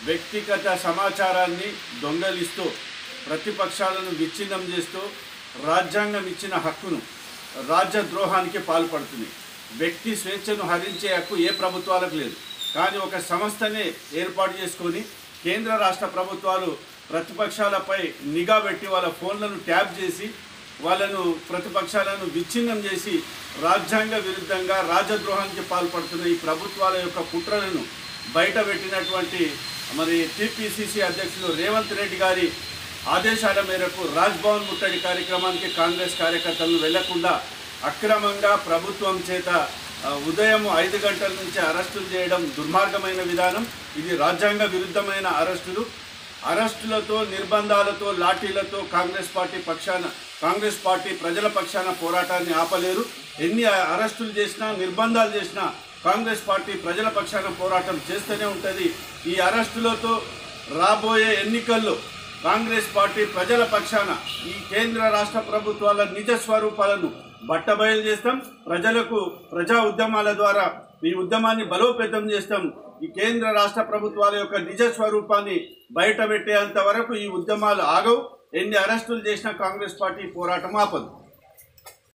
వ్యక్తిగత సమాచారాన్ని దొంగలిస్తూ ప్రతిపక్షాలను విచ్ఛిన్నం చేస్తూ రాజ్యాంగం ఇచ్చిన హక్కును రాజ్యద్రోహానికి పాల్పడుతుంది. వ్యక్తి స్వేచ్ఛను హరించే హక్కు ఏ ప్రభుత్వాలకు లేదు. కానీ ఒక సంస్థనే ఏర్పాటు చేసుకొని కేంద్ర రాష్ట్ర ప్రభుత్వాలు ప్రతిపక్షాలపై నిఘా పెట్టి వాళ్ళ ఫోన్లను ట్యాప్ చేసి వాళ్ళను ప్రతిపక్షాలను విచ్ఛిన్నం చేసి రాజ్యాంగ విరుద్ధంగా రాజద్రోహానికి పాల్పడుతున్న ఈ ప్రభుత్వాల యొక్క కుట్రలను బయటపెట్టినటువంటి టీపీసీసీ అధ్యక్షులు రేవంత్ రెడ్డి గారి ఆదేశాల మేరకు రాజ్భవన్ ముట్టడి కార్యక్రమానికి కాంగ్రెస్ కార్యకర్తలను వెళ్లకుండా అక్రమంగా ప్రభుత్వం చేత ఉదయం 5 గంటల నుంచి అరెస్టులు చేయడం దుర్మార్గమైన విధానం. ఇది రాజ్యాంగ విరుద్ధమైన అరెస్టులతో నిర్బంధాలతో లాఠీలతో కాంగ్రెస్ పార్టీ ప్రజల పక్షాన పోరాటాన్ని ఆపలేరు. ఎన్ని అరెస్టులు చేసినా నిర్బంధాలు చేసినా కాంగ్రెస్ పార్టీ ప్రజల పక్షాన పోరాటం చేస్తూనే ఉంటుంది. ఈ అరెస్టులతో రాబోయే ఎన్నికల్లో కాంగ్రెస్ పార్టీ ప్రజల పక్షాన ఈ కేంద్ర రాష్ట్ర ప్రభుత్వాల నిజ స్వరూపాలను బట్టబయలు చేస్తాం. ప్రజా ఉద్యమాల ద్వారా ఈ ఉద్యమాన్ని బలోపేతం చేస్తాం. ఈ కేంద్ర రాష్ట్ర ప్రభుత్వాల యొక్క నిజ స్వరూపాన్ని బయట పెట్టేంత వరకు ఈ ఉద్యమాలు ఆగవు. ఎన్ని అరెస్టులు చేసినా కాంగ్రెస్ పార్టీ పోరాటం ఆపదు.